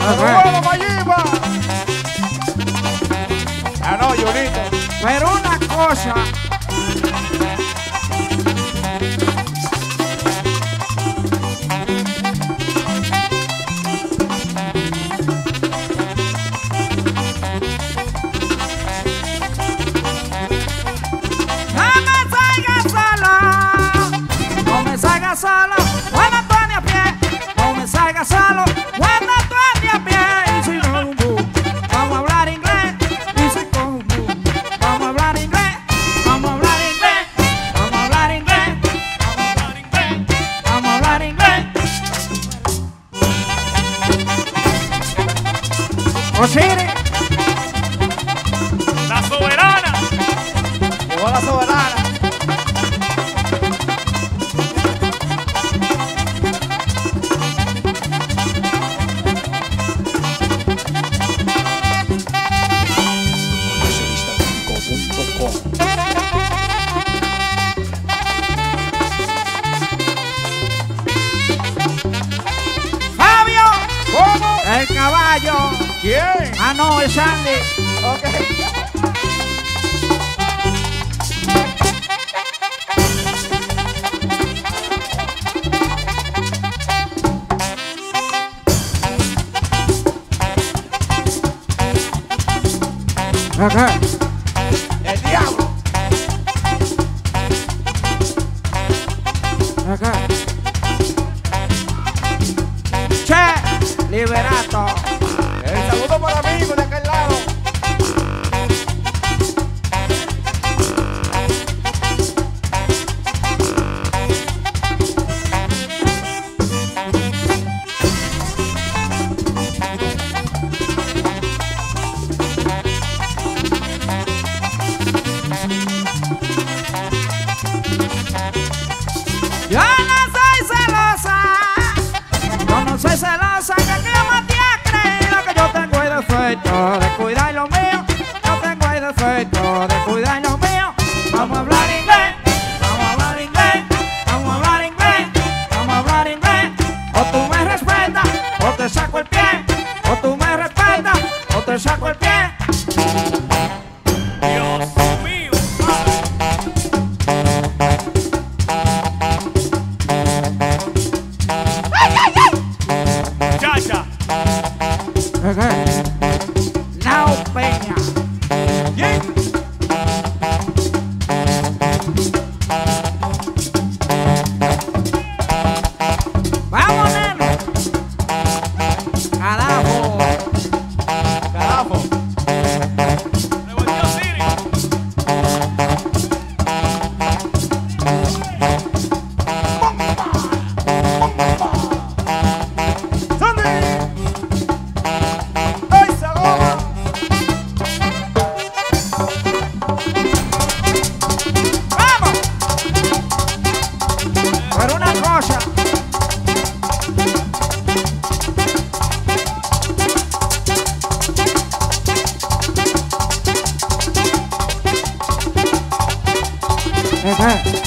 bueno, Mayimba. Ah, no, Junito. Pero una cosa. Solo, cuando tú andes a pie, no me salgas solo, cuando tú andes a pie, y si no un boom, vamos a hablar inglés, y si con un boom, vamos a hablar inglés, vamos a hablar inglés, vamos a hablar inglés, vamos a hablar inglés, Osiris, la soberana. Llegó la soberana. Fabio, ¿Cómo? el caballo, ¿Quién? ah no, es Sandy, Ok. acá, El diablo. acá, Che, Liberato, El saludo para el amigo de aquel lado. yo no soy celosa, yo no soy celosa, que más te has creído que yo tengo el defecto de cuidar lo mío, yo tengo el defecto de cuidar lo mío, vamos a hablar inglés, vamos a hablar inglés, vamos a hablar inglés, vamos a hablar inglés, o tú me respetas, o te saco el pie, o tú me respetas, o te saco el pie. Dios mío. Chacha. Now Peña. ¿Quién? Vamos, neno. Carajo. Carajo. Revolvió Siri. ¡Sandy! ¡Ay, esa goma! Vamos. Pero una cosa. Ajá.